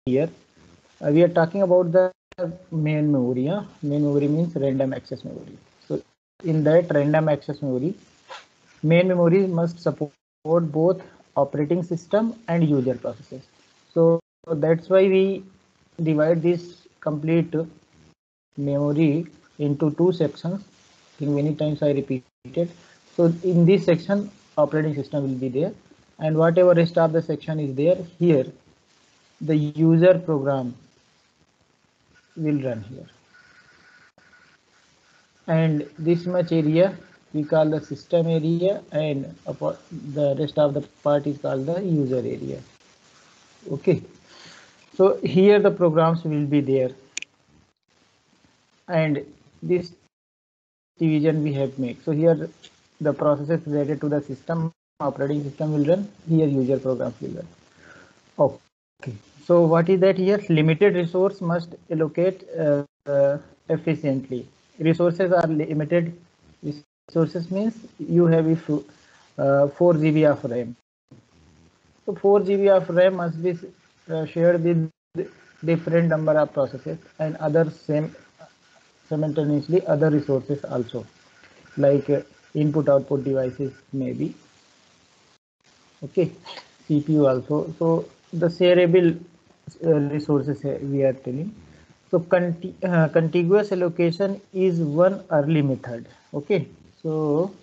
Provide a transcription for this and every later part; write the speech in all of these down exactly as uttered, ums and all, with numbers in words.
here uh, we are talking about the main memory. Huh? Main memory means random access memory. So in that random access memory, main memory must support both operating system and user processes. So that's why we divide this complete memory into two sections. I think many times I repeated. So in this section, operating system will be there, and whatever rest of the section is there, here the user program will run here. And this much area we call the system area, and the rest of the part is called the user area. Okay, so here the programs will be there, and this division we have made. So here the processes related to the system operating system will run, here user programs will run. Okay, so what is that? Here limited resource must allocate uh, efficiently. Resources are limited. Resources means you have if uh, four G B of RAM. So four G B of RAM must be uh, shared with different number of processes and other same simultaneously other resources also, like uh, input output devices maybe. Okay, C P U also. So the shareable uh, resources we are telling. So conti uh, contiguous allocation is one early method. Okay, so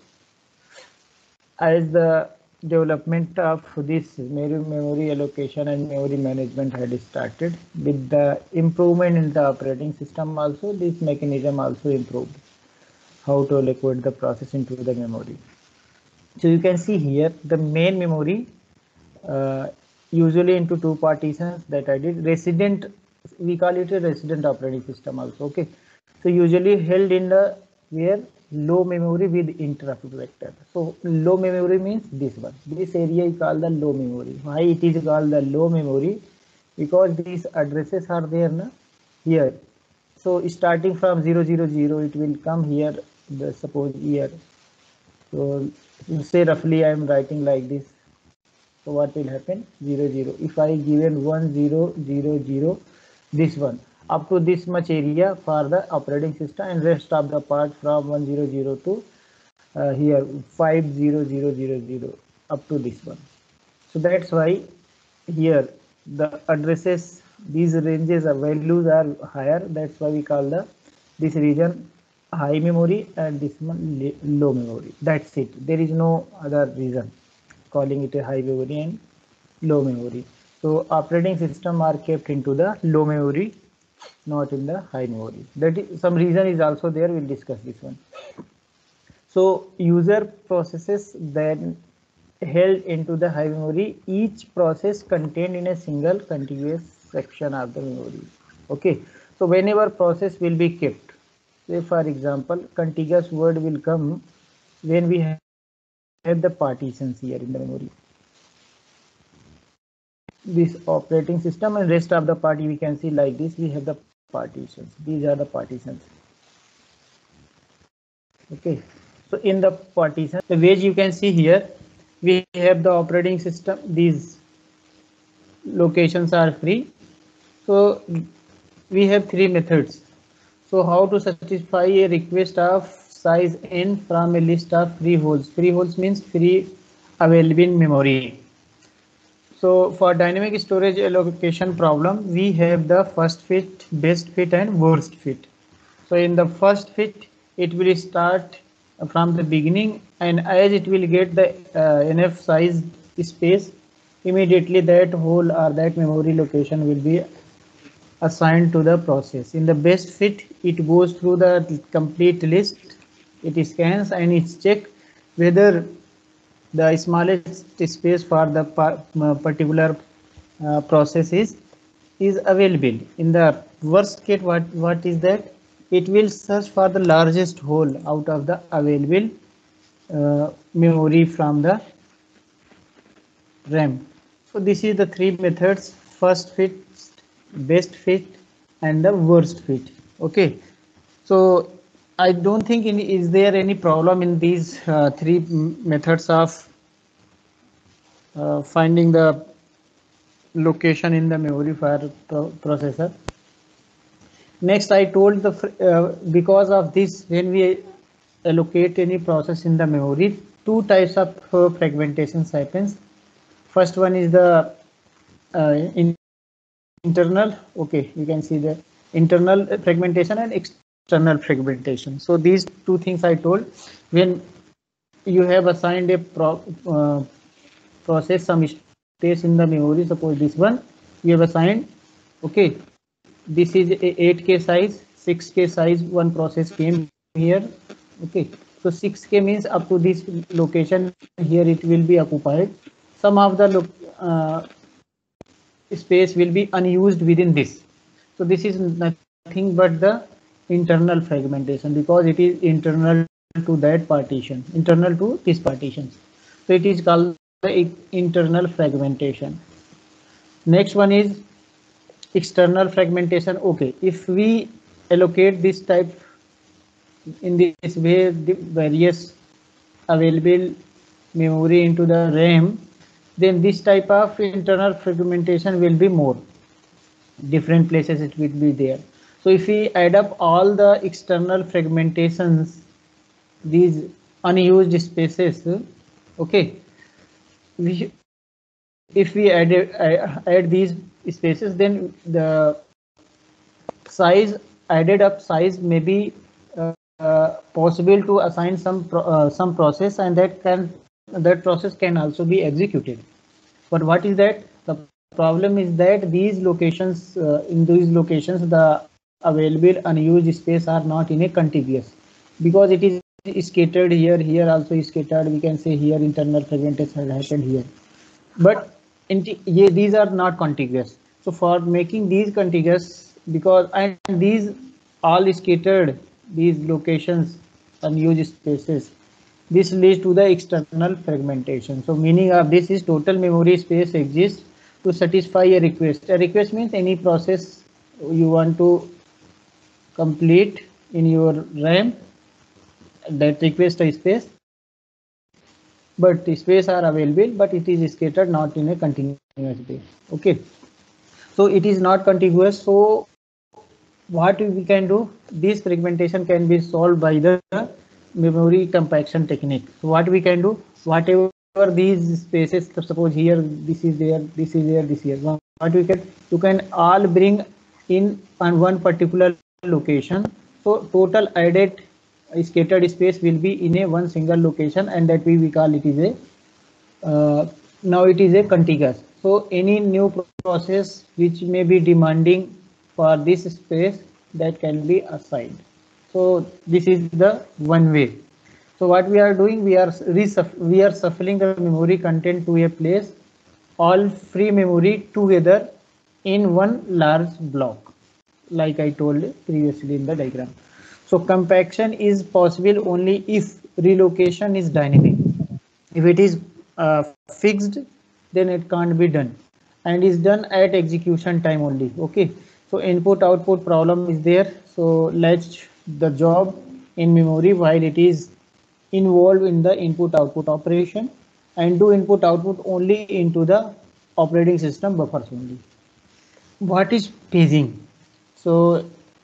as the development of this memory allocation and memory management had started, with the improvement in the operating system also, this mechanism also improved how to allocate the process into the memory. So you can see here the main memory uh, usually into two partitions that I did. Resident, we call it a resident operating system also. Okay, so usually held in the where low memory with interrupt vector. So low memory means this one. This area is called the low memory. Why it is called the low memory? Because these addresses are there na, here. So starting from zero zero zero, it will come here. The suppose here. So say roughly I am writing like this. So what will happen? zero zero. If I given one zero zero zero, this one up to this much area for the operating system, and rest of the part from one zero zero to uh, here five zero zero zero zero up to this one. So that's why here the addresses, these ranges of values are higher. That's why we call the this region high memory and this one low memory. That's it. There is no other reason calling it a high memory and low memory. So operating system are kept into the low memory, not in the high memory. That is, some reason is also there. We'll discuss this one. So user processes then held into the high memory, each process contained in a single contiguous section of the memory. Okay, so whenever process will be kept, say for example contiguous word will come when we have the partitions here in the memory. This operating system and rest of the party we can see like this. We have the partitions. These are the partitions. Okay, so in the partition, the ways you can see here, we have the operating system. These locations are free. So we have three methods. So how to satisfy a request of size n from a list of free holes. Free holes means free available memory. So for dynamic storage allocation problem, we have the first fit, best fit and worst fit. So in the first fit, it will start from the beginning, and as it will get the uh, enough size space, immediately that hole or that memory location will be assigned to the process. In the best fit, it goes through the complete list, it scans and it checks whether the smallest space for the particular uh, process is is available. In the worst case, what what is that? It will search for the largest hole out of the available uh, memory from the RAM. So this is the three methods: first fit, best fit and the worst fit. Okay, so I don't think in, is there any problem in these uh, three methods of uh, finding the location in the memory for pro processor. Next, I told the uh, because of this, when we allocate any process in the memory, two types of uh, fragmentations happens. First one is the uh, in internal. Okay, you can see the internal fragmentation and external fragmentation. So these two things I told. When you have assigned a pro, uh, process some space in the memory, suppose this one you have assigned, okay, this is a eight K size, six K size, one process came here, okay, so six K means up to this location here it will be occupied. Some of the uh, space will be unused within this. So this is nothing but the internal fragmentation, because it is internal to that partition, internal to this partition. So it is called the internal fragmentation. Next one is external fragmentation. Okay, if we allocate this type in this way, the various available memory into the RAM, then this type of internal fragmentation will be more. Different places it will be there. So if we add up all the external fragmentations, these unused spaces, okay, we, if we add add these spaces, then the size added up size may be uh, uh, possible to assign some pro, uh, some process, and that can that process can also be executed. But what is that? The problem is that these locations, uh, in these locations, the available unused space are not in a contiguous, because it is scattered here, here also is scattered. We can say here internal fragmentation happened here, but yeah, these are not contiguous. So for making these contiguous, because and these all scattered, these locations unused spaces, this leads to the external fragmentation. So meaning of this is total memory space exists to satisfy a request. A request means any process you want to complete in your RAM, that request a space, but the space are available, but it is scattered, not in a continuous way. Okay, so it is not contiguous. So what we can do, this fragmentation can be solved by the memory compaction technique. So what we can do, whatever these spaces, suppose here this is there, this is there, this here, what we can, you can all bring in on one particular location. So total added scattered space will be in a one single location, and that we, we call it is a uh, now it is a contiguous. So any new process which may be demanding for this space, that can be assigned. So this is the one way. So what we are doing, we are we are shuffling the memory content to a place, all free memory together in one large block, like I told previously in the diagram. So compaction is possible only if relocation is dynamic. If it is uh, fixed, then it can't be done, and is done at execution time only. Okay, so input output problem is there. So let's the job in memory while it is involved in the input output operation, and do input output only into the operating system buffers only. What is paging? So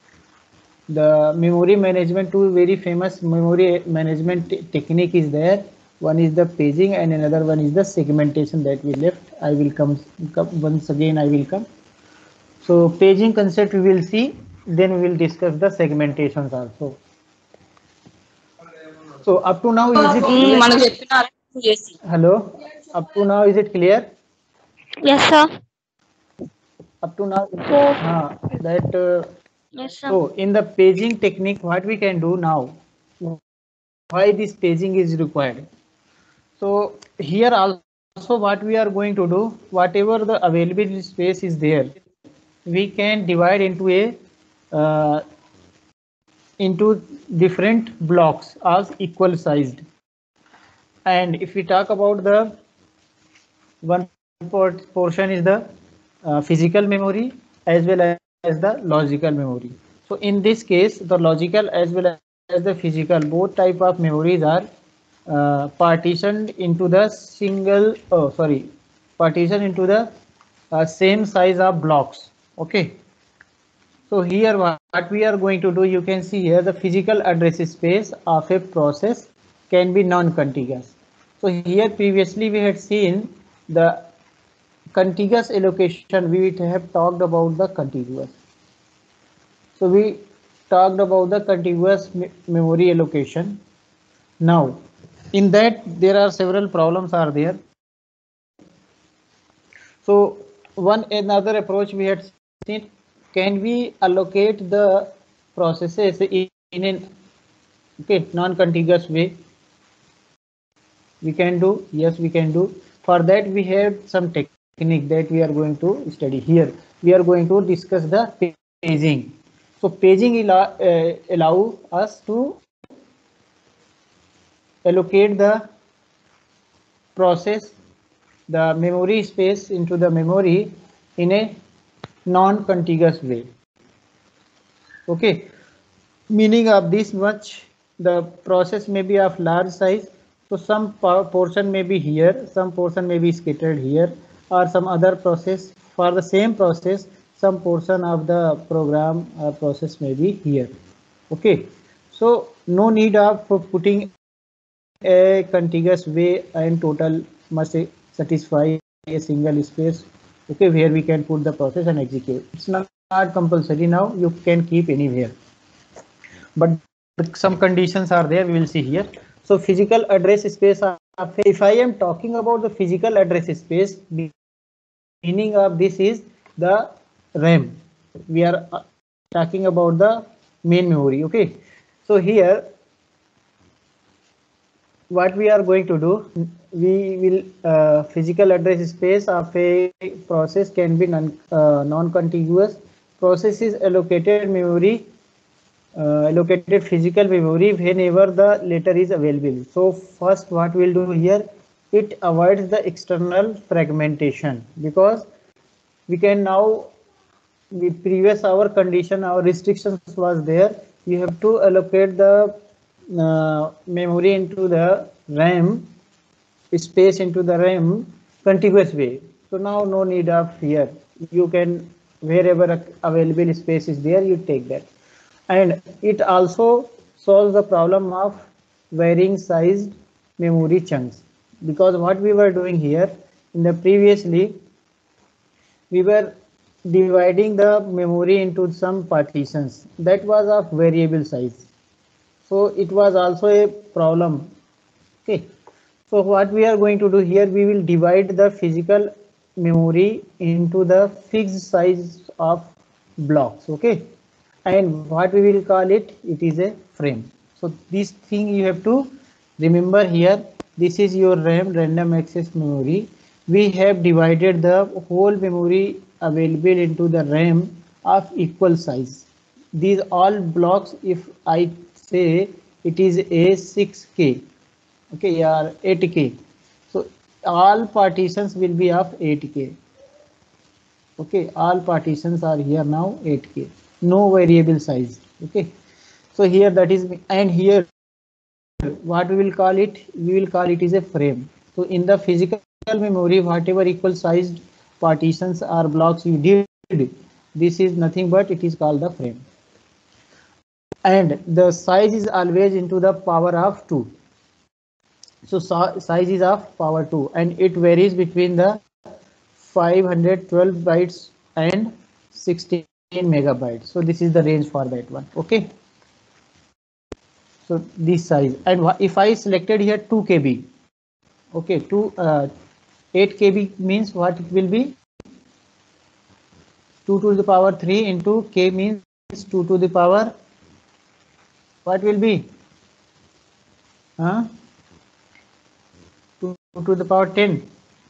the memory management, two very famous memory management technique is there. One is the paging and another one is the segmentation that we left. I will come, come once again I will come. So paging concept we will see, then we will discuss the segmentations also. So up to now is it clear? Hello, up to now is it clear? Yes sir. Up to now uh, that uh, Yes sir. So in the paging technique, what we can do now, why this paging is required? So here also what we are going to do, whatever the available space is there, we can divide into a uh, into different blocks as equal sized. And if we talk about the one portion is the uh, physical memory as well as the logical memory. So in this case, the logical as well as the physical, both type of memories are uh, partitioned into the single, oh sorry, partitioned into the uh, same size of blocks. Okay, so here what we are going to do, you can see here the physical address space of a process can be non-contiguous. So here previously we had seen the contiguous allocation. We have talked about the contiguous. So we talked about the contiguous me memory allocation. Now in that there are several problems are there. So one another approach we had seen, can we allocate the processes in, in an okay non-contiguous way? We can do, yes we can do. For that we have some technique that we are going to study here. We are going to discuss the paging. So paging allow, uh, allow us to allocate the process, the memory space into the memory in a non-contiguous way. Okay, meaning of this much, the process may be of large size, so some portion may be here, some portion may be scattered here, or some other process. For the same process, some portion of the program or process may be here. Okay, so no need of putting a contiguous way, and total must satisfy a single space. Okay, where we can put the process and execute. It's not, not compulsory now, you can keep anywhere, but some conditions are there, we will see here. So physical address space of, if I am talking about the physical address space, meaning of this is the RAM. We are talking about the main memory. Okay, so here what we are going to do, we will uh, physical address space of a process can be non uh, non-contiguous. Process is allocated memory, uh, allocated physical memory whenever the latter is available. So first what we'll do here, it avoids the external fragmentation, because we can now, the previous our condition, our restrictions was there, you have to allocate the uh, memory into the RAM space into the RAM contiguous way. So now no need of here, you can wherever available space is there, you take that. And it also solves the problem of varying sized memory chunks, because what we were doing here in the previously, we were dividing the memory into some partitions that was of variable size, so it was also a problem. Okay, so what we are going to do here, we will divide the physical memory into the fixed size of blocks. Okay, and what we will call it, it is a frame. So this thing you have to remember here, this is your RAM, random access memory. We have divided the whole memory available into the RAM of equal size. These all blocks, if I say it is a six K, okay, or eight K, so all partitions will be of eight K. Okay, all partitions are here now eight K, no variable size. Okay, so here that is, and here what we will call it, we will call it is a frame. So in the physical memory, whatever equal sized partitions or blocks you did, this is nothing but it is called the frame, and the size is always into the power of two. So size is of power two, and it varies between the five hundred twelve bytes and sixteen megabytes. So this is the range for that one. Okay, so this size, and if I selected here two K B, okay, two uh, eight K B means what it will be, two to the power three into K means two to the power, what will be, huh? two to the power ten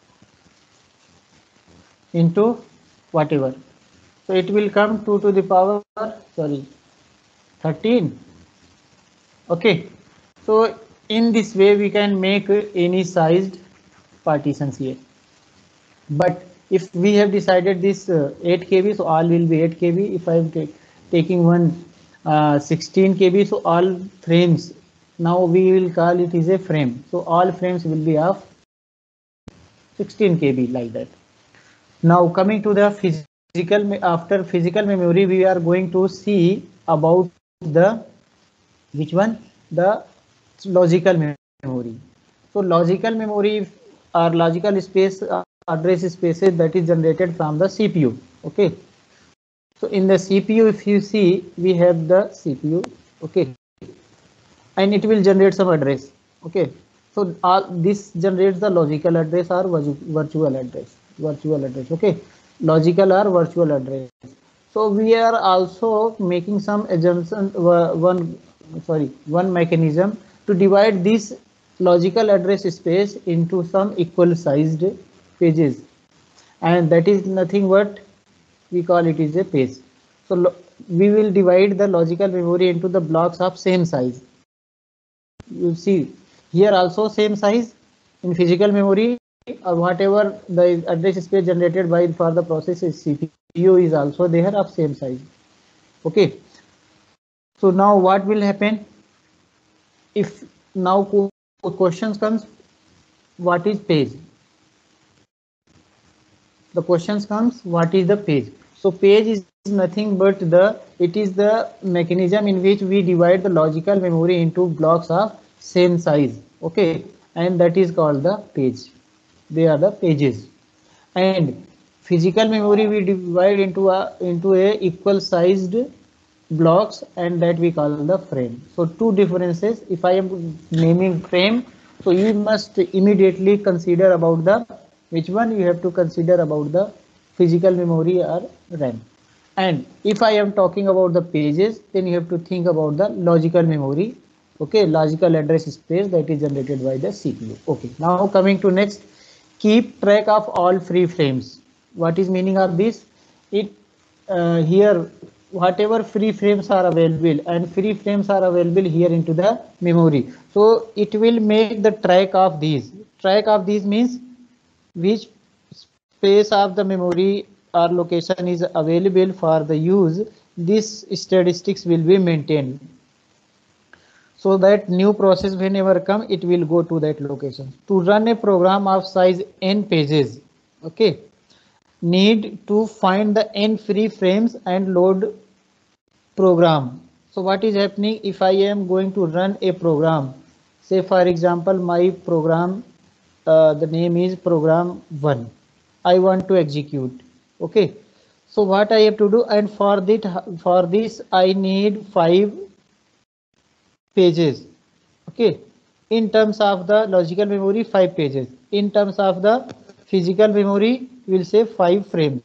into whatever, so it will come two to the power, sorry, thirteen. Okay, so in this way we can make any sized partitions here, but if we have decided this uh, eight K B, so all will be eight K B. If I am taking one uh, sixteen K B, so all frames, now we will call it is a frame, so all frames will be of sixteen K B, like that. Now coming to the physical, after physical memory we are going to see about the which one, the logical memory. So logical memory or logical space uh, address spaces that is generated from the C P U. Okay, so in the C P U if you see we have the C P U, okay, and it will generate some address. Okay, so all this generates the logical address or virtual address, virtual address. Okay, logical or virtual address. So we are also making some assumption, uh, one sorry one mechanism to divide this logical address space into some equal sized pages, and that is nothing but we call it is a page. So we will divide the logical memory into the blocks of same size. You see here also same size in physical memory, or whatever the address space generated by for the process is C P U is also there of same size. Okay, so now what will happen if now questions comes, what is page? The questions comes what is the page? So page is nothing but the it is the mechanism in which we divide the logical memory into blocks of same size. Okay, and that is called the page. They are the pages. And physical memory we divide into a into a equal sized blocks, and that we call the frame. So two differences. If I am naming frame, so you must immediately consider about the which one you have to consider about the physical memory or RAM. And if I am talking about the pages, then you have to think about the logical memory. Okay, logical address space that is generated by the C P U. Okay, now coming to next, keep track of all free frames. What is meaning of this? It uh, here whatever free frames are available, and free frames are available here into the memory. So it will make the track of these. Track of these means which space of the memory or location is available for the use. This statistics will be maintained, so that new process whenever come it will go to that location. To run a program of size n pages, okay, need to find the n free frames and load program. So what is happening if I am going to run a program? Say for example my program, uh, the name is program one. I want to execute. Okay, so what I have to do, and for that for this I need five pages. Okay, in terms of the logical memory five pages, in terms of the physical memory we will say five frames.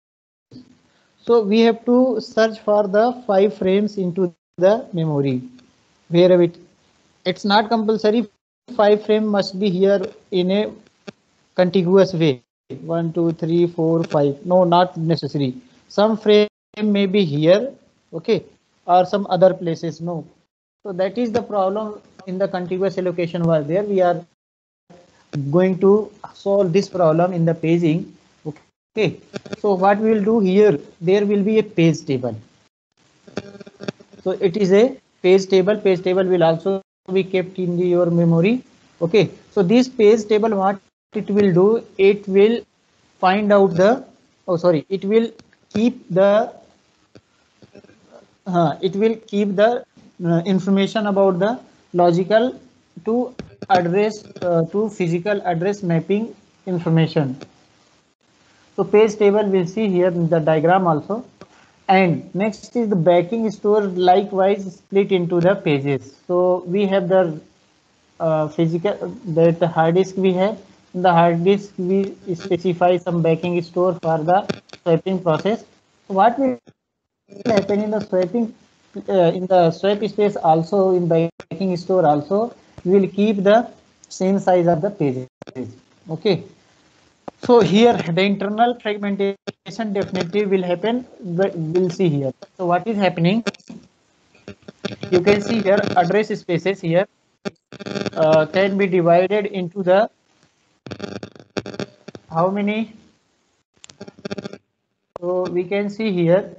So we have to search for the five frames into the memory wherever it it's not compulsory five frame must be here in a contiguous way, one two three four five, no, not necessary. Some frame may be here, okay, or some other places, no. So that is the problem in the contiguous allocation was there. We are going to solve this problem in the paging. Okay, so what we will do here, there will be a page table. So it is a page table. Page table will also be kept in the, your memory. Okay, so this page table, what it will do, it will find out the, oh sorry, it will keep the, uh, it will keep the uh, information about the logical to address uh, to physical address mapping information. So page table we'll see here in the diagram also. And next is the backing store, likewise split into the pages. So we have the uh, physical, that the hard disk we have. In the hard disk we specify some backing store for the swapping process. So what will happen in the swapping, uh, in the swap space also, in backing store also, we will keep the same size of the pages. Okay. So here the internal fragmentation definitely will happen. We'll see here. So what is happening? You can see here address spaces here uh, can be divided into the how many? So we can see here.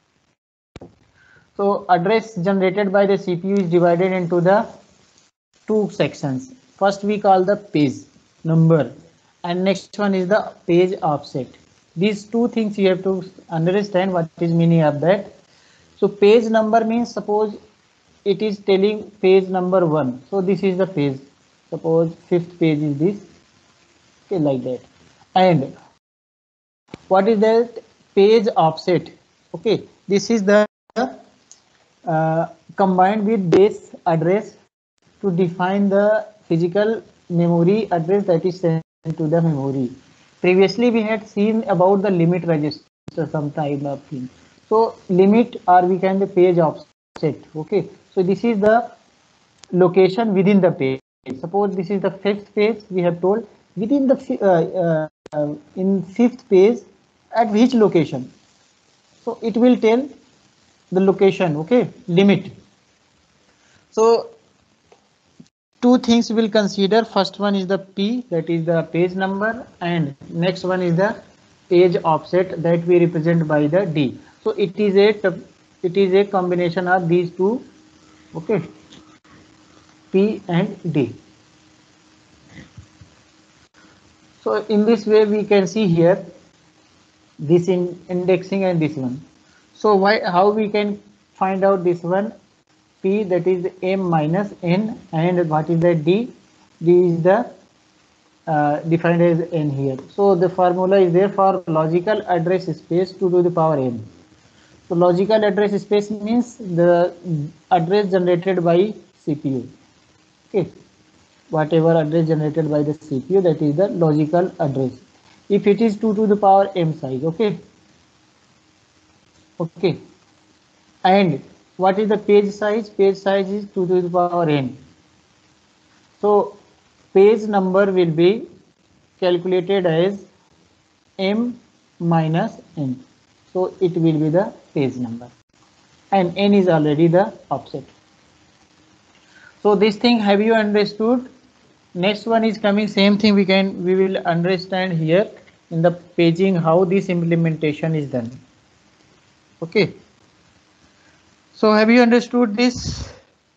So address generated by the C P U is divided into the two sections. First we call the page number, and next one is the page offset. These two things you have to understand what is meaning of that. So page number means, suppose it is telling page number one. So this is the page. Suppose fifth page is this. Okay, like that. And what is that? Page offset. Okay, this is the uh, combined with base address to define the physical memory address that is sent to the memory. Previously we had seen about the limit register, some type of thing. So limit, or we can the page offset. Okay, so this is the location within the page. Suppose this is the fifth page, we have told within the uh, uh, in fifth page at which location. So it will tell the location. Okay, limit. So two things we'll consider. First one is the P, that is the page number, and next one is the page offset that we represent by the D. So it is a it is a combination of these two. Okay, P and D. So in this way we can see here this in indexing and this one. So why how we can find out this one? P, that is M minus N, and what is the D? D is the uh, defined as N here. So the formula is there for logical address space two to the power N. So logical address space means the address generated by C P U. Okay, whatever address generated by the C P U, that is the logical address. If it is two to the power M size. Okay. Okay. And what is the page size? Page size is two to the power N. So page number will be calculated as M minus N. So it will be the page number, and N is already the offset. So this thing have you understood? Next one is coming, same thing we can we will understand here in the paging how this implementation is done. Okay. So have you understood this?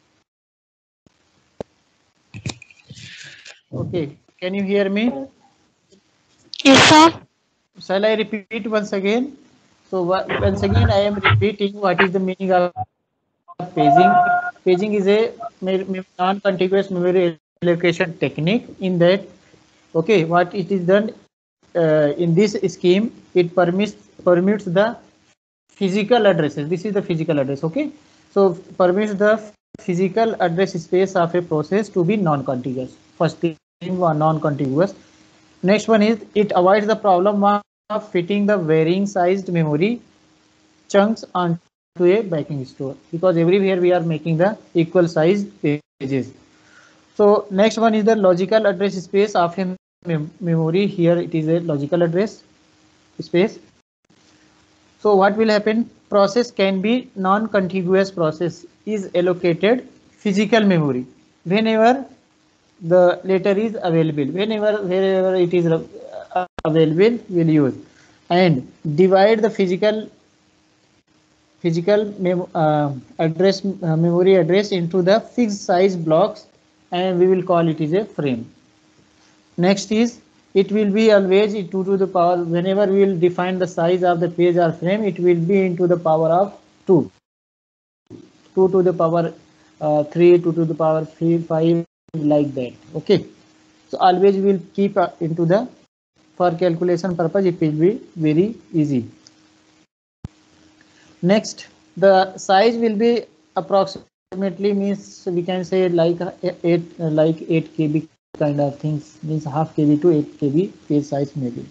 Okay, can you hear me? Yes, sir. Shall I repeat once again? So once again I am repeating what is the meaning of paging. Paging is a non-contiguous memory allocation technique. In that, okay, what it is done uh, in this scheme, it permits permits the physical addresses. This is the physical address. Okay, so permits the physical address space of a process to be non-contiguous. First thing, non-contiguous. Next one is it avoids the problem of fitting the varying sized memory chunks onto a backing store, because everywhere we are making the equal sized pages. So next one is the logical address space of a mem memory. Here it is a logical address space. So what will happen? Process can be non-contiguous process is allocated physical memory whenever the latter is available. Whenever wherever it is uh, available, we'll use, and divide the physical physical mem uh, address uh, memory address into the fixed size blocks, and we will call it is a frame. Next is it will be always two to the power, whenever we will define the size of the page or frame, it will be into the power of two, two to the power uh, three, two to the power three, five, like that. Okay, so always we will keep uh, into the, for calculation purpose it will be very easy. Next, the size will be approximately, means we can say like eight like eight K B kind of things, means half K B to eight K B page size maybe.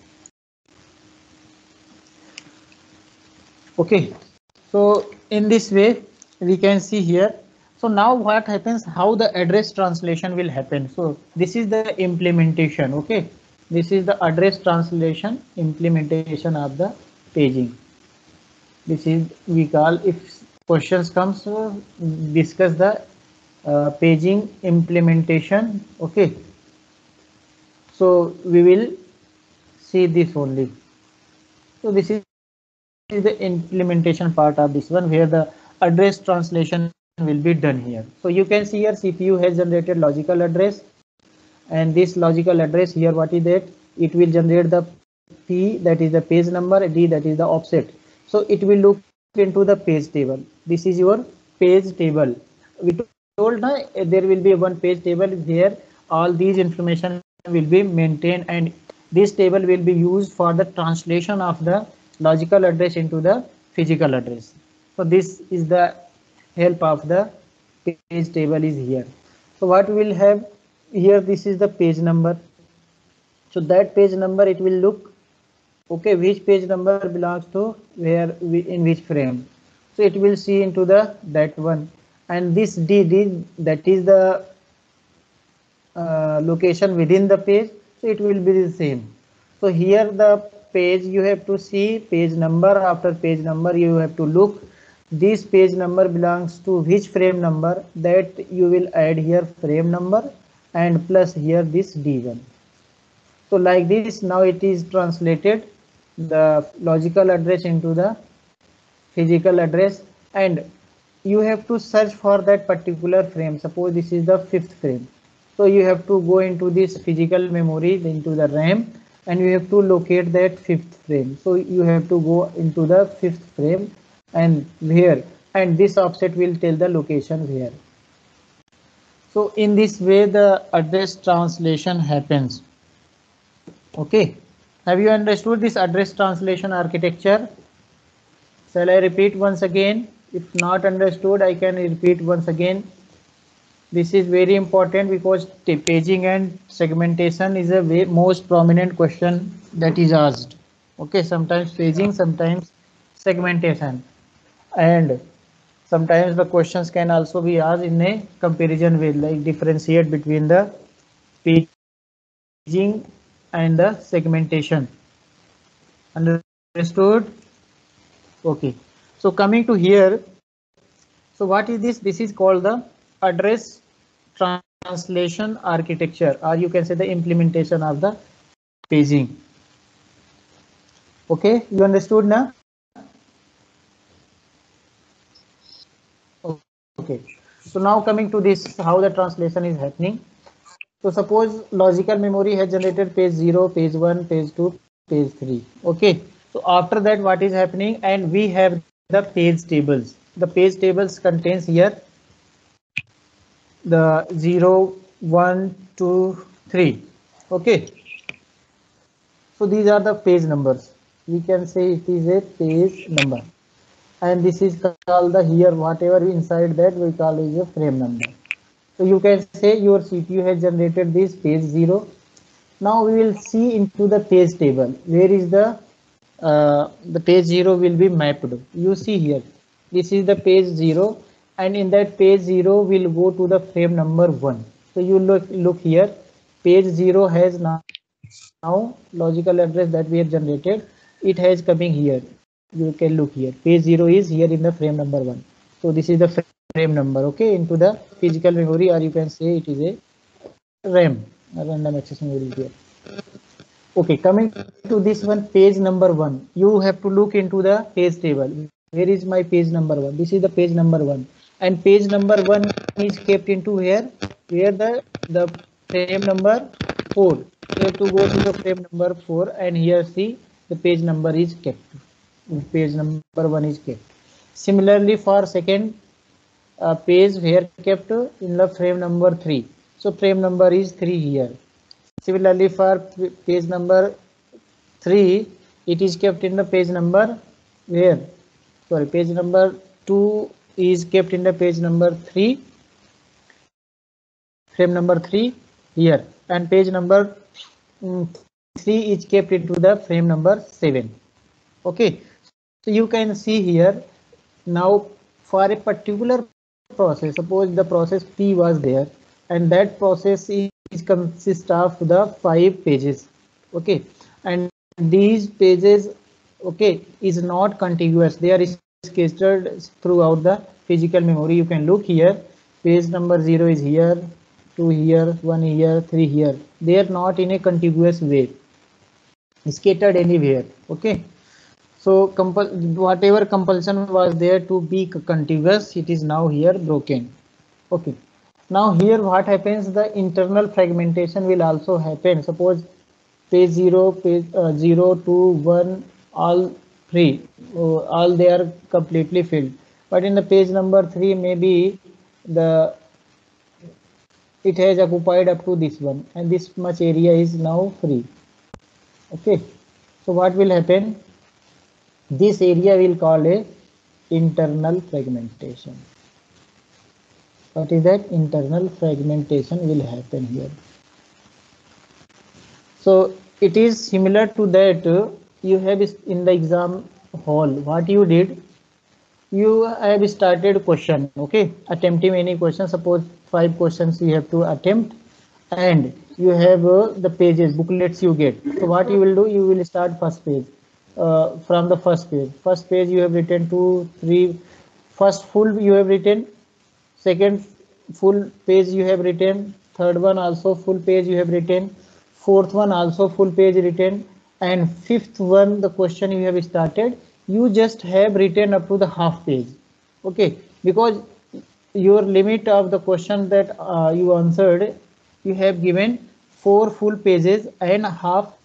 Okay, so in this way we can see here. So now what happens, how the address translation will happen. So this is the implementation. Okay, this is the address translation implementation of the paging. This is we call, if questions comes, so discuss the uh, paging implementation. Okay, so we will see this only. So this is the implementation part of this one, where the address translation will be done here. So you can see here C P U has generated logical address, and this logical address here, what is that? It will generate the P, that is the page number, D, that is the offset. So it will look into the page table. This is your page table. We told na, there will be one page table where all these information will be maintained, and this table will be used for the translation of the logical address into the physical address. So this is the help of the page table is here. So what we will have here, this is the page number. So that page number, it will look, okay, which page number belongs to where, we, in which frame. So it will see into the that one, and this D, D that is the uh, location within the page, so it will be the same. So here the page, you have to see page number, after page number you have to look this page number belongs to which frame number, that you will add here frame number and plus here this D one. So like this, now it is translated the logical address into the physical address, and you have to search for that particular frame. Suppose this is the fifth frame, so you have to go into this physical memory, into the RAM, and you have to locate that fifth frame. So you have to go into the fifth frame and where, and this offset will tell the location where. So in this way the address translation happens. Okay, have you understood this address translation architecture? Shall I repeat once again? If not understood, I can repeat once again. This is very important because paging and segmentation is a way most prominent question that is asked. Okay, sometimes paging, sometimes segmentation, and sometimes the questions can also be asked in a comparison way, like differentiate between the paging and the segmentation. Understood? Okay, so coming to here, so what is this? This is called the address translation architecture, or you can say the implementation of the paging. Okay, you understood now? Okay, so now coming to this, how the translation is happening. So suppose logical memory has generated page zero, page one, page two, page three. Okay, so after that what is happening, and we have the page tables. The page tables contains here the zero, one, two, three. Okay, so these are the page numbers. We can say it is a page number, and this is called the here, whatever inside that we call is a frame number. So you can say your C P U has generated this page zero. Now we will see into the page table. Where is the uh, the page zero will be mapped. You see here, this is the page zero, and in that page zero will go to the frame number one. So you look look here, page zero has now now logical address that we have generated. It has coming here. You can look here. Page zero is here in the frame number one. So this is the frame number. Okay, into the physical memory, or you can say it is a RAM, a random access memory here. Okay, coming to this one, page number one, you have to look into the page table. Where is my page number one? This is the page number one, and page number one is kept into here, where the the frame number four. You have to go to the frame number four, and here see the page number is kept. Page number one is kept. Similarly, for second uh, page, here kept in the frame number three. So frame number is three here. Similarly, for page number three, it is kept in the page number where? Sorry, page number two is kept in the page number three, frame number three here, and page number um, three is kept into the frame number seven. Okay, so you can see here now for a particular process, suppose the process P was there, and that process is consists of the five pages. Okay, and these pages, okay, is not contiguous. They are scattered throughout the physical memory. You can look here, page number zero is here, two here, one here, three here. They are not in a contiguous way, scattered anywhere. Okay, so compul whatever compulsion was there to be contiguous, it is now here broken. Okay, now here what happens, the internal fragmentation will also happen. Suppose page zero, page uh, zero, two, one, all three, uh, all they are completely filled. But in the page number three, maybe the it has occupied up to this one, and this much area is now free. Okay, so what will happen? This area will call a internal fragmentation. What is that? Internal fragmentation will happen here. So it is similar to that uh, you have in the exam hall. What you did, you have started question. Okay, attempting any question. Suppose five questions you have to attempt, and you have uh, the pages, booklets you get. So what you will do? You will start first page. Uh, from the first page. First page you have written two, three. First full you have written. Second full page you have written. Third one also full page you have written. Fourth one also full page written. And fifth one, the question you have started, you just have written up to the half page. Okay, because your limit of the question that uh, you answered, you have given four full pages and half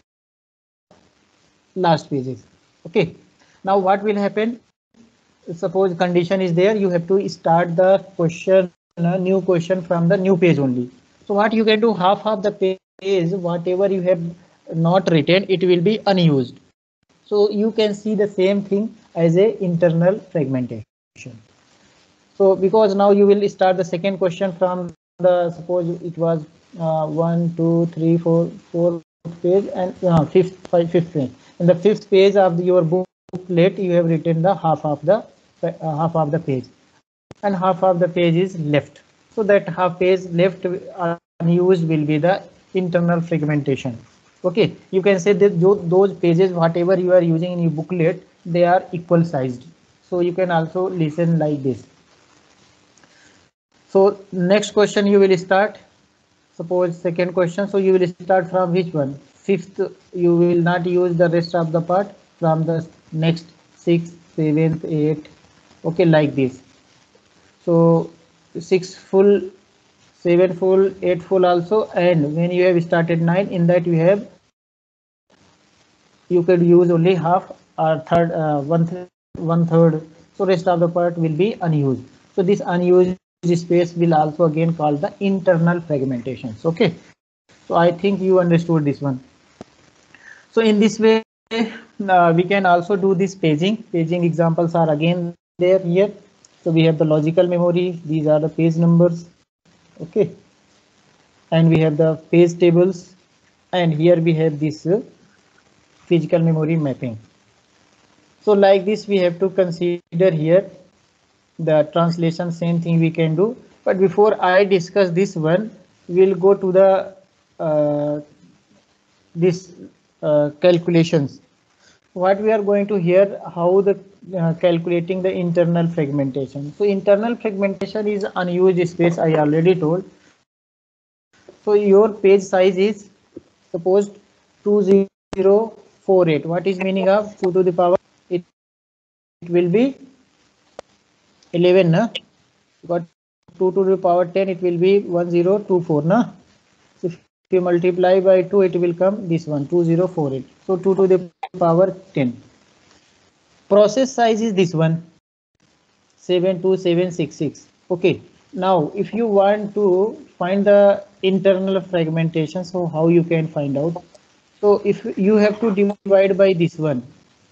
last pages. Okay, now what will happen? Suppose condition is there, you have to start the question, a new question from the new page only. So what you can do, half of the page, whatever you have not written, it will be unused. So you can see the same thing as a internal fragmentation. So because now you will start the second question from the, suppose it was uh, one, two, three, four, fourth page and uh, fifth, five, fifth page. In the fifth page of the, your booklet, you have written the half of the uh, half of the page, and half of the page is left. So that half page left unused will be the internal fragmentation. Okay, you can say that those pages, whatever you are using in your booklet, they are equal sized. So you can also listen like this. So next question you will start. Suppose second question. So you will start from which one? Fifth, you will not use the rest of the part from the next sixth, seventh, eighth. Okay, like this. So six full, seven full, eight full also, and when you have started nine, in that you have, you could use only half or third, uh, one th one third. So rest of the part will be unused. So this unused space will also again called the internal fragmentations. Okay, so I think you understood this one. So in this way, uh, we can also do this paging. Paging examples are again there here. So we have the logical memory. These are the page numbers. Okay, and we have the page tables, and here we have this uh, physical memory mapping. So like this, we have to consider here the translation, same thing we can do. But before I discuss this one, we'll go to the uh, this uh, calculations. What we are going to hear, how the uh, calculating the internal fragmentation. So internal fragmentation is unused space, I already told. So your page size is supposed two zero four eight. What is meaning of two to the power? It, it will be eleven, na? Got two to the power ten, it will be one zero two four, na? So if you multiply by two, it will come this one, two zero four eight. So two to the power ten. Process size is this one, seven two seven six six. Okay, now if you want to find the internal fragmentation, so how you can find out? So if you have to divide by this one,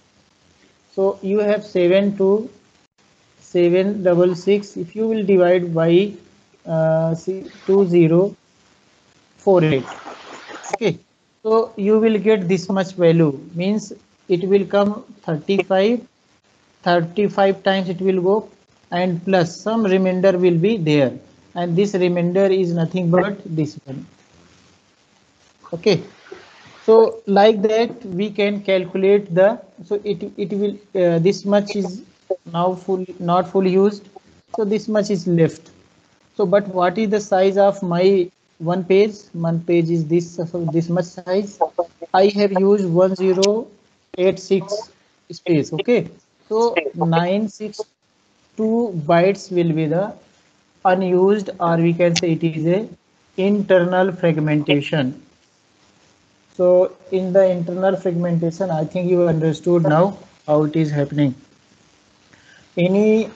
so you have seven two seven double six. If you will divide by uh, two zero four eight, okay, so you will get this much value, means it will come thirty-five, thirty-five times it will go, and plus some remainder will be there, and this remainder is nothing but this one. Okay, so like that we can calculate the, so it it will uh, this much is now full, not fully used, so this much is left. So but what is the size of my one page? One page is this, so this much size. I have used one zero eight six space. Okay, so nine six two bytes will be the unused, or we can say it is a internal fragmentation. So in the internal fragmentation, I think you understood now how it is happening. Any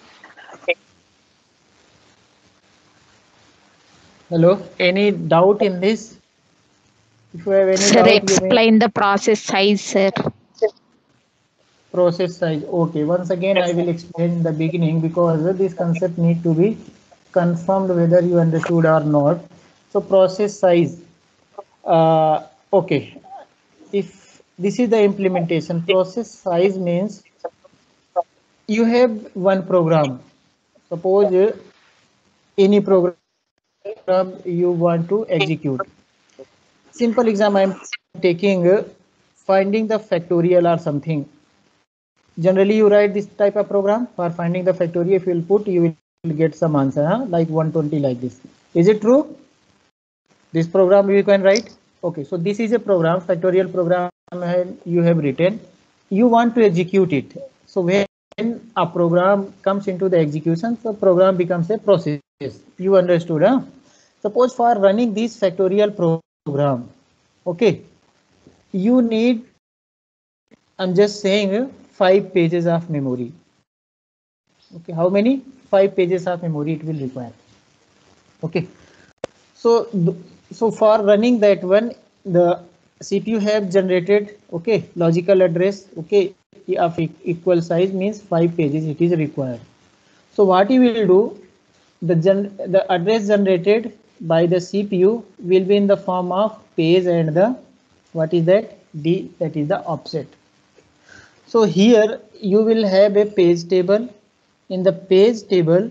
hello? Any doubt in this? If you have any Sir, doubt, you may. explain the process size, sir. Process size. Okay, once again I will explain in the beginning because this concept need to be confirmed whether you understood or not. So process size. Uh, okay, if this is the implementation, process size means you have one program. Suppose uh, any program you want to execute. Simple exam I am taking, uh, finding the factorial or something. Generally you write this type of program for finding the factorial. If you will put, you will get some answer, huh? Like one twenty, like this. Is it true? This program you can write. Okay, so this is a program, factorial program you have written. You want to execute it. So when a program comes into the execution, the program becomes a process. You understood, huh? Suppose for running this factorial program, okay, you need, I'm just saying, five pages of memory. Okay, how many? Five pages of memory it will require. Okay, so so for running that one, the C P U have generated, okay, logical address, okay, of equal size means five pages it is required. So what you will do, the gen the address generated by the C P U will be in the form of page and the, what is that, D, that is the offset. So here you will have a page table. In the page table,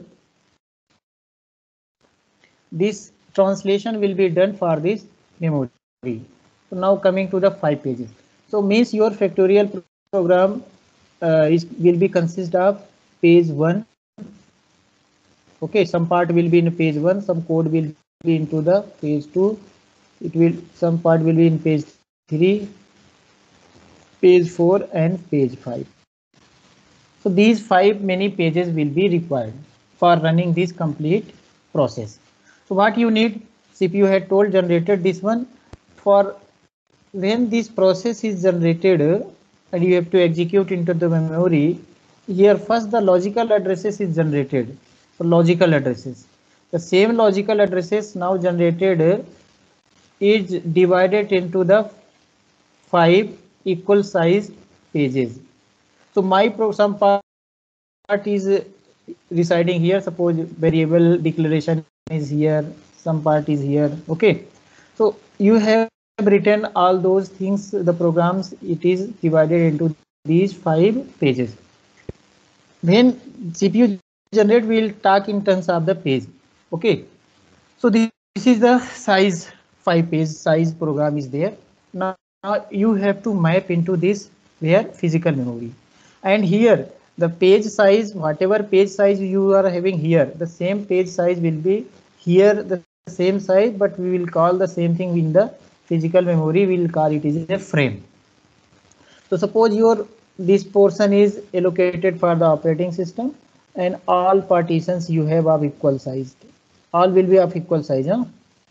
this translation will be done for this memory. So now coming to the five pages. So means your factorial program uh, is will be consist of page one. Okay, some part will be in page one, some code will be into the page two. It will, some part will be in page three, page four, and page five. So these five many pages will be required for running this complete process. So what you need, C P U had told generated this one. For when this process is generated and you have to execute into the memory, here first the logical addresses is generated. So logical addresses, the same logical addresses now generated is divided into the five equal size pages. So my pro some part is residing here. Suppose variable declaration is here, some part is here. Okay, so you have written all those things, the programs, it is divided into these five pages. When C P U generate, will talk in terms of the page. Okay, so this, this is the size, five page size program is there. Now, now you have to map into this where physical memory, and here the page size, whatever page size you are having here, the same page size will be here, the same size, but we will call the same thing in the physical memory, we will call it is a frame. So suppose your this portion is allocated for the operating system and all partitions you have of equal size, all will be of equal size, huh?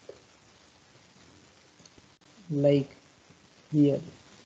Like here.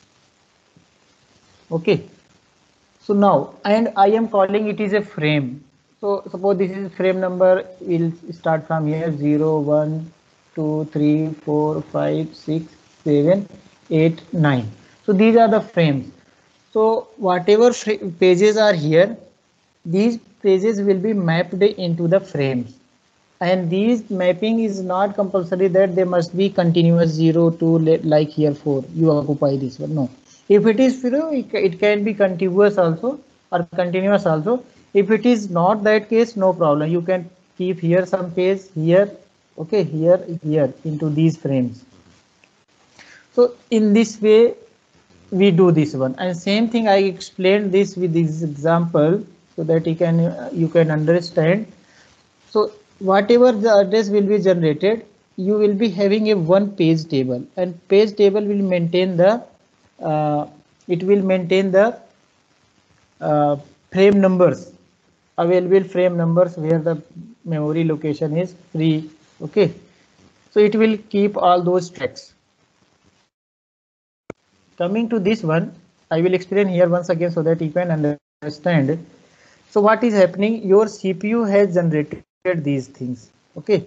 Okay, so now, and I am calling it is a frame. So suppose this is frame number, will start from here zero, one, two, three, four, five, six, seven, eight, nine. So these are the frames. So whatever pages are here, these pages will be mapped into the frames. And these mapping is not compulsory that they must be continuous zero to like here four, you occupy this one. No, if it is free, it can be continuous also or continuous also. If it is not that case, no problem, you can keep here some page here, okay, here, here into these frames. So in this way we do this one, and same thing I explained this with this example so that you can uh, you can understand. So whatever the address will be generated, you will be having a one page table, and page table will maintain the uh, it will maintain the uh, frame numbers, available frame numbers where the memory location is free. Okay, so it will keep all those tracks. coming to this one, I will explain here once again so that you can understand. So what is happening, your C P U has generated these things. Okay,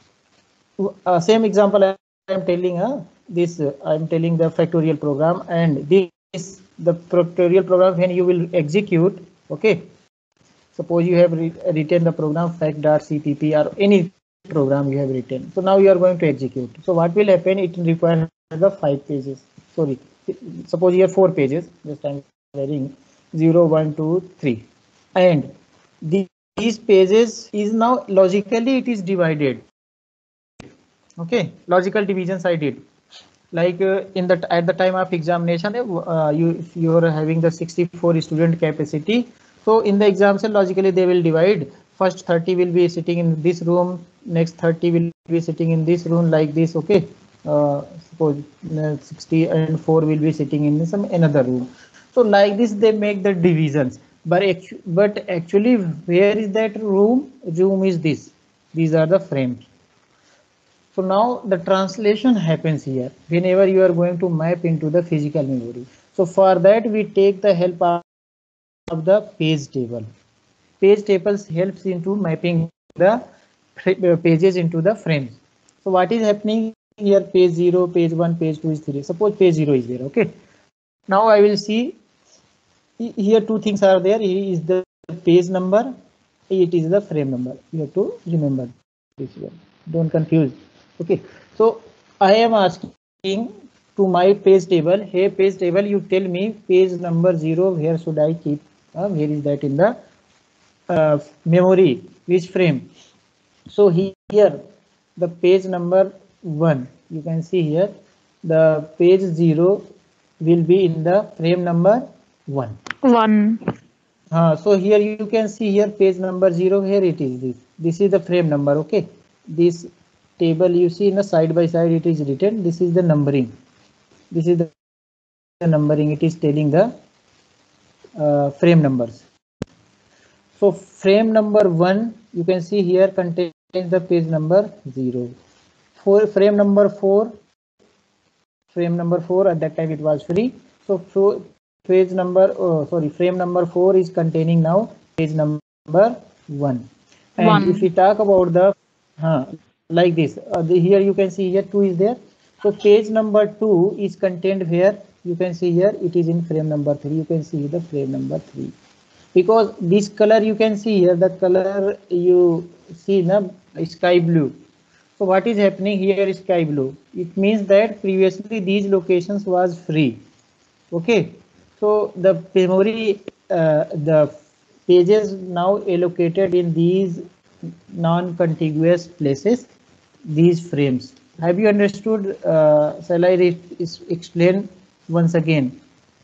uh, same example I am telling uh, this uh, I am telling the factorial program, and this the factorial program when you will execute. Okay, suppose you have re written the program fact.cpp or any program you have written. So now you are going to execute. So what will happen, it requires the five pages. Sorry, suppose you have four pages. Just I'm writing zero, one, two, three, and the, these pages is now logically it is divided. Okay, logical divisions I did. Like uh, in the at the time of examination, uh, you if you are having the sixty-four student capacity. So in the exam, logically they will divide. First thirty will be sitting in this room. Next thirty will be sitting in this room like this. Okay, uh, suppose uh, sixty and four will be sitting in some another room. So like this they make the divisions. But actu but actually, where is that room? Room is this. These are the frames. So now the translation happens here whenever you are going to map into the physical memory. So for that we take the help of the page table. Page tables helps into mapping the pages into the frames. So what is happening here, page zero, page one, page two is three. Suppose page zero is there. Okay. Now I will see here two things are there. Here is the page number. It is the frame number. You have to remember this one. Don't confuse. Okay, so I am asking to my page table. Hey, page table, you tell me page number zero. Where should I keep? Uh, where is that in the uh, memory? Which frame? So here the page number one. You can see here the page zero will be in the frame number one. One. Uh, so here you can see here page number zero. Here it is this. This is the frame number. Okay, this table you see in the side by side it is written. This is the numbering. This is the numbering. It is telling the uh, frame numbers. So frame number one you can see here contains the page number zero. For frame number four, frame number four at that time it was free. So, so page number oh, sorry frame number four is containing now page number one. And One. if we talk about the uh, like this, uh, the, here you can see here two is there. So page number two is contained where you can see here it is in frame number three. You can see the frame number three, because this color you can see here, the color you see na sky blue. So what is happening here is sky blue. It means that previously these locations was free. Okay, so the memory, uh, the pages now allocated in these non-contiguous places, these frames. Have you understood? Uh, shall I explain once again?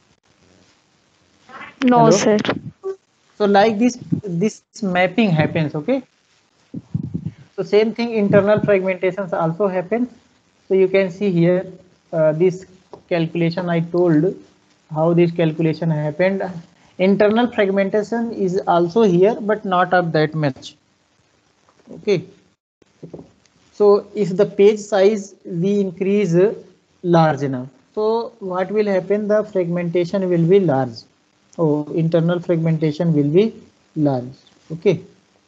No, Hello? sir. So like this, this mapping happens. Okay. So same thing, internal fragmentations also happen. So you can see here uh, this calculation I told how this calculation happened. Internal fragmentation is also here, but not of that much. Okay. So if the page size we increase large enough, so what will happen? The fragmentation will be large. Oh, internal fragmentation will be large. Okay.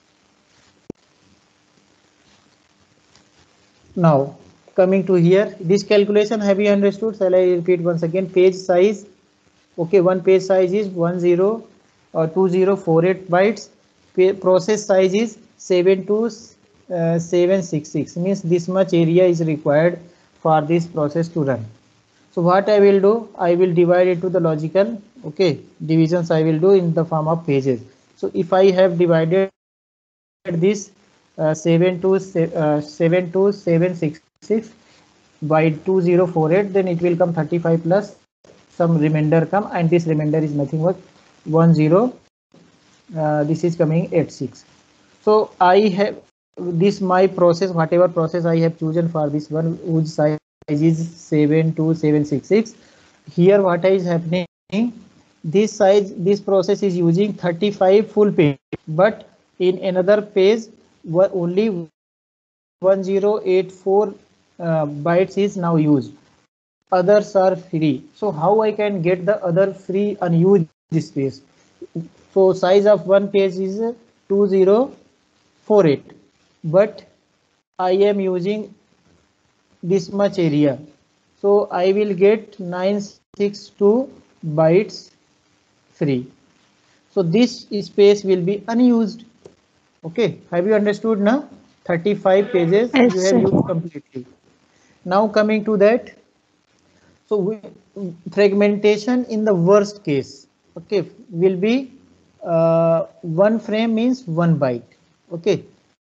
Now coming to here, this calculation have you understood? Shall I repeat once again? Page size, okay, one page size is one zero or two zero four eight bytes. Process size is seven two seven six six, means this much area is required for this process to run. So what I will do, I will divide it to the logical, okay, divisions I will do in the form of pages. So if I have divided this uh, seven two seven six six by two zero four eight, then it will come thirty-five plus some remainder come, and this remainder is nothing but one zero. Uh, this is coming eighty-six. So I have this my process, whatever process I have chosen for this one, whose size is seven two seven six six. Here what is happening, this size, this process is using thirty-five full page, but in another page only one zero eight four uh, bytes is now used. others are free. So how I can get the other free unused space? So size of one page is two thousand forty-eight, but I am using this much area. So I will get nine sixty-two bytes free. So this space will be unused. Okay, have you understood now? thirty-five pages Yes, you have sir. used completely. Now coming to that, so we, fragmentation in the worst case, okay, will be uh, one frame means one byte. Okay.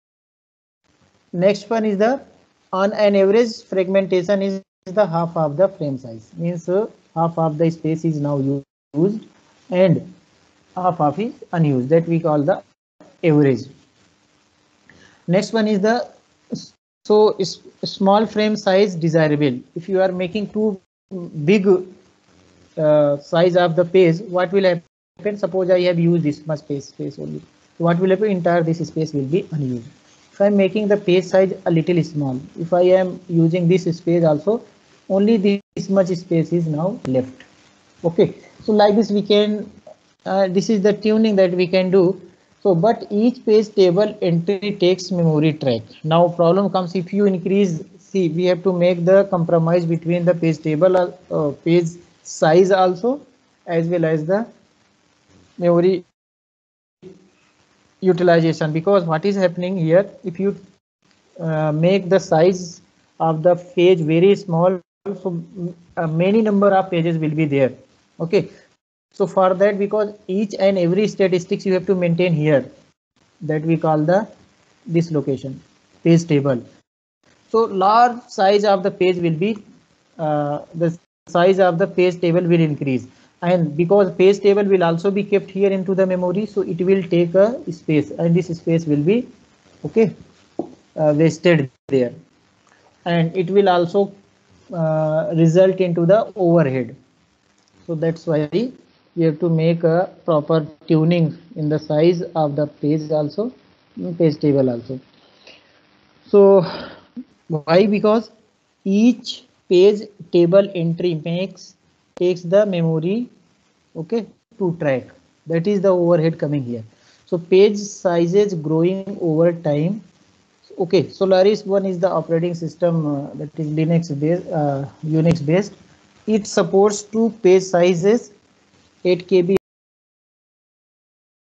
Next one is the on an average fragmentation is the half of the frame size, means uh, half of the space is now used and half of is unused, that we call the average. Next one is the so is small frame size desirable. If you are making too big uh, size of the page, what will happen? Suppose I have used this much space space only. So what will happen? Entire this space will be unused. If I am making the page size a little small, if I am using this space also, only this much space is now left. Okay, so like this we can, uh, this is the tuning that we can do. So but each page table entry takes memory track. Now problem comes if you increase, see we have to make the compromise between the page table uh, page size also as well as the memory utilization, because what is happening here, if you uh, make the size of the page very small, so uh, many number of pages will be there. Okay, so for that, because each and every statistics you have to maintain here, that we call the this location page table. So large size of the page will be uh, the size of the page table will increase, and because page table will also be kept here into the memory, so it will take a space and this space will be okay uh, wasted there, and it will also uh, result into the overhead. So that's why you have to make a proper tuning in the size of the page also, page table also. So why? Because each page table entry makes takes the memory okay to track. That is the overhead coming here. So page sizes growing over time. Okay, Solaris one is the operating system uh, that is Linux based, uh, Unix based. It supports two page sizes, eight K B